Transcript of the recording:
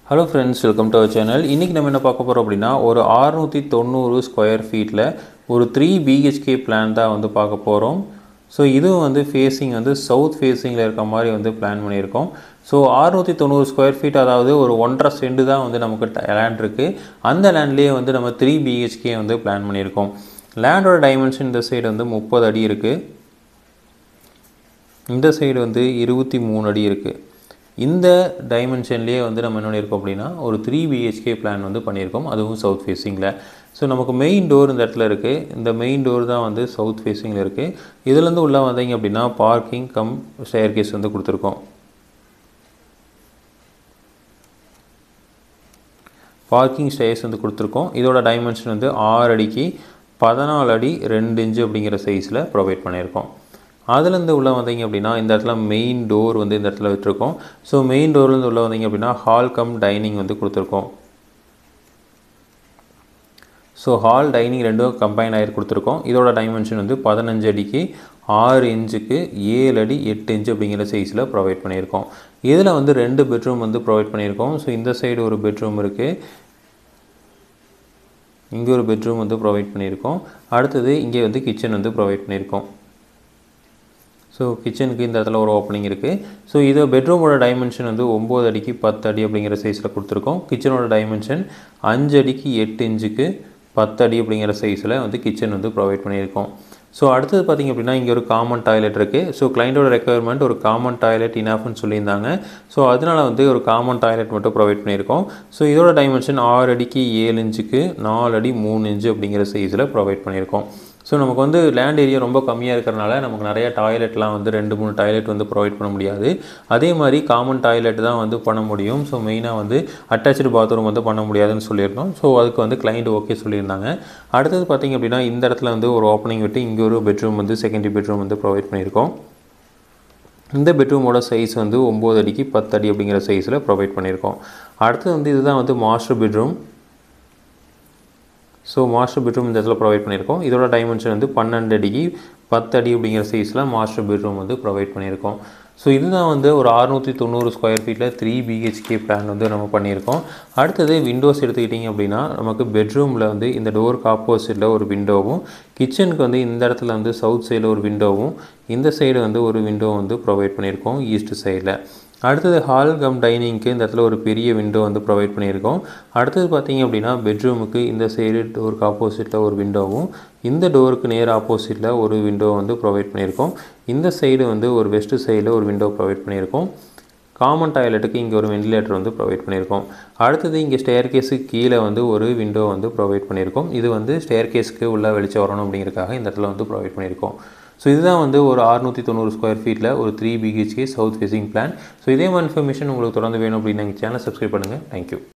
Hello friends, welcome to our channel. இன்னைக்கு நம்ம என்ன பார்க்க போறோம் அப்படினா ஒரு 690 ஸ்கொயர் ஃபீட்ல ஒரு 3 BHK பிளான் தான் வந்து பார்க்க போறோம். சோ இது வந்து ஃபேசிங் வந்து சவுத் ஃபேசிங்ல இருக்க மாதிரி வந்து பிளான் பண்ணியிருக்கோம். சோ 690 ஸ்கொயர் ஃபீட் அதாவது ஒரு 1.5 சென்ட் தான் வந்து நமக்கு லேண்ட் இருக்கு. அந்த லேண்ட்லயே வந்து நம்ம 3 BHK வந்து பிளான் பண்ணியிருக்கோம். லேண்டோட டைமென்ஷன் இந்த சைடு வந்து 30 அடி இருக்கு. இந்த சைடு வந்து 23 அடி இருக்கு. இந்த டைமென்ஷன்லயே வந்து நம்ம என்ன பண்ணிருக்கோம் அப்படினா ஒரு 3 BHK பிளான் வந்து பண்ணியிருக்கோம். அதுவும் சவுத் ஃபேசிங்ல. சோ நமக்கு மெயின் டோர் இந்த இடத்துல இருக்கு. இந்த மெயின் டோர் தான் வந்து சவுத் ஃபேசிங்ல இருக்கு. இதில இருந்து உள்ள வந்தீங்க அப்படினா பார்க்கிங் கம் ஸ்டேர்கேஸ் வந்து கொடுத்திருக்கோம். பார்க்கிங் ஸ்டேர்ஸ் வந்து கொடுத்திருக்கோம். இதோட டைமென்ஷன் வந்து 6 அடிக்கு 14 அடி 2 இன்ச் அப்படிங்கிற சைஸ்ல ப்ரொவைட் பண்ணியிருக்கோம். அதில இருந்து உள்ள வந்தீங்க அப்படினா இந்த இடத்துல மெயின் டோர் வந்து இந்த இடத்துல விட்டுருக்கோம். சோ மெயின் டோர்ல இருந்து உள்ள வந்தீங்க அப்படினா ஹால் கம் டைனிங் வந்து கொடுத்திருக்கோம். சோ ஹால் டைனிங் ரெண்டும் கம்பைன் ஆயி கொடுத்திருக்கோம். இதோட டைமென்ஷன் வந்து 15 அடிக்கு 6 இன்ச்சுக்கு 7 அடி 8 இன்ச் அப்படிங்கிற சைஸ்ல ப்ரொவைட் பண்ணியிருக்கோம். இதில வந்து 2 பெட்ரூம் வந்து ப்ரொவைட் பண்ணியிருக்கோம். சோ இந்த சைடு ஒரு பெட்ரூம் இருக்கு. இங்க ஒரு பெட்ரூம் வந்து ப்ரொவைட் பண்ணியிருக்கோம். அடுத்து இங்க வந்து கிச்சன் வந்து ப்ரொவைட் பண்ணியிருக்கோம். சோ கிச்சனுக்கு இந்த இடத்துல ஒரு ஓபனிங் இருக்கு. சோ இது பெட்ரூமோட டைமென்ஷன் வந்து 9 அடிக்கு 10 அடி அப்படிங்கிற சைஸ்ல கொடுத்திருக்கோம். கிச்சனோட டைமென்ஷன் 5 அடிக்கு 8 இன்ச்சுக்கு 10 அடி அப்படிங்கிற சைஸ்ல வந்து கிச்சன் வந்து ப்ரொவைட் பண்ணியிருக்கோம். சோ அடுத்து பாத்தீங்க அப்படினா இங்க ஒரு காமன் டாய்லெட் இருக்கு. சோ கிளையண்டோட ரெக்வயர்மென்ட் ஒரு காமன் டாய்லெட் இனஃப்னு சொல்லியிருந்தாங்க. சோ அதனால வந்து ஒரு காமன் டாய்லெட் மட்டும் ப்ரொவைட் பண்ணியிருக்கோம். சோ இதோட டைமென்ஷன் 6 அடிக்கு 7 இன்ச்சுக்கு 4 அடி 3 இன்ச் அப்படிங்கிற சைஸ்ல ப்ரொவைட் பண்ணியிருக்கோம். சோ நமக்கு வந்து லேண்ட் ஏரியா ரொம்ப கம்மியா இருக்கறனால நமக்கு நிறைய டாய்லெட்லாம் வந்து 2-3 டாய்லெட் வந்து ப்ரொவைட் பண்ண முடியாது. அதே மாதிரி காமன் டாய்லெட் தான் வந்து பண்ண முடியும். சோ மெயினா வந்து அட்டாச்ட் பாத்ரூம் வந்து பண்ண முடியாதுன்னு சொல்லிருந்தோம். சோ அதுக்கு வந்து கிளையண்ட் ஓகே சொல்லிருந்தாங்க. அடுத்து பாத்தீங்க அப்படினா இந்த இடத்துல வந்து ஒரு ஓபனிங் விட்டு இங்க ஒரு பெட்ரூம் வந்து செகண்டரி பெட்ரூம் வந்து ப்ரொவைட் பண்ணியிருக்கோம். இந்த பெட்ரூமோட சைஸ் வந்து 9 அடிக்கு 10 அடி அப்படிங்கிற சைஸ்ல ப்ரொவைட் பண்ணியிருக்கோம். அடுத்து வந்து இதுதான் வந்து master bedroom. So master bedroom இந்த இடத்துல ப்ரொவைட் பண்ணியிருக்கோம். இதோட டைமென்ஷன் வந்து 12 அடிக்கு 10 அடி அப்படிங்கிற சைஸ்ல மாஸ்டர் பெட்ரூம் வந்து ப்ரொவைட் பண்ணியிருக்கோம். சோ இதுதான் வந்து ஒரு 690 ஸ்கொயர் ஃபீட்ல 3 BHK பிளான் வந்து நம்ம பண்ணியிருக்கோம். அடுத்து விண்டோஸ் எடுத்துக்கிட்டீங்க அப்படினா நமக்கு பெட்ரூம்ல வந்து இந்த டோருக்கு ஆப்போசிட்ல ஒரு விண்டோவும், கிச்சனுக்கு வந்து இந்த இடத்துல வந்து சவுத் சைடுல ஒரு விண்டோவும், இந்த சைடு வந்து ஒரு விண்டோ வந்து ப்ரொவைட் பண்ணியிருக்கோம் ஈஸ்ட் சைடுல. அடுத்து ஹால் கம் டைனிங்க்கு இந்த இடத்துல ஒரு பெரிய விண்டோ வந்து ப்ரொவைட் பண்ணியிருக்கோம். அடுத்து பாத்தீங்க அப்படினா பெட்ரூமுக்கு இந்த சைடு டோருக்கு ஆப்போசிட்ல ஒரு விண்டோவும், இந்த டோருக்கு நேர் ஆப்போசிட்ல ஒரு விண்டோ வந்து ப்ரொவைட் பண்ணியிருக்கோம். இந்த சைடு வந்து ஒரு வெஸ்ட் சைடுல ஒரு விண்டோ ப்ரொவைட் பண்ணியிருக்கோம். காமன் டாய்லெட்டுக்கு இங்க ஒரு வென்டிலேட்டர் வந்து ப்ரொவைட் பண்ணியிருக்கோம். அடுத்து இங்க ஸ்டேர்கேஸ்க்கு கீழ வந்து ஒரு விண்டோ வந்து ப்ரொவைட் பண்ணியிருக்கோம். இது வந்து ஸ்டேர்கேஸ்க்கு உள்ள வெளிச்சம் வரணும் அப்படிங்கறதுக்காக இந்த இடத்துல வந்து ப்ரொவைட் பண்ணியிருக்கோம். சோ இதுதான் வந்து ஒரு 690 ஸ்கொயர் ஃபீட்ல ஒரு 3 BHK south facing plan. So இதே மாதிரி இன்ஃபர்மேஷன் உங்களுக்கு தொடர்ந்து வேணும் அப்படினா எங்க சேனலை சப்ஸ்கிரைப் பண்ணுங்க. Thank you.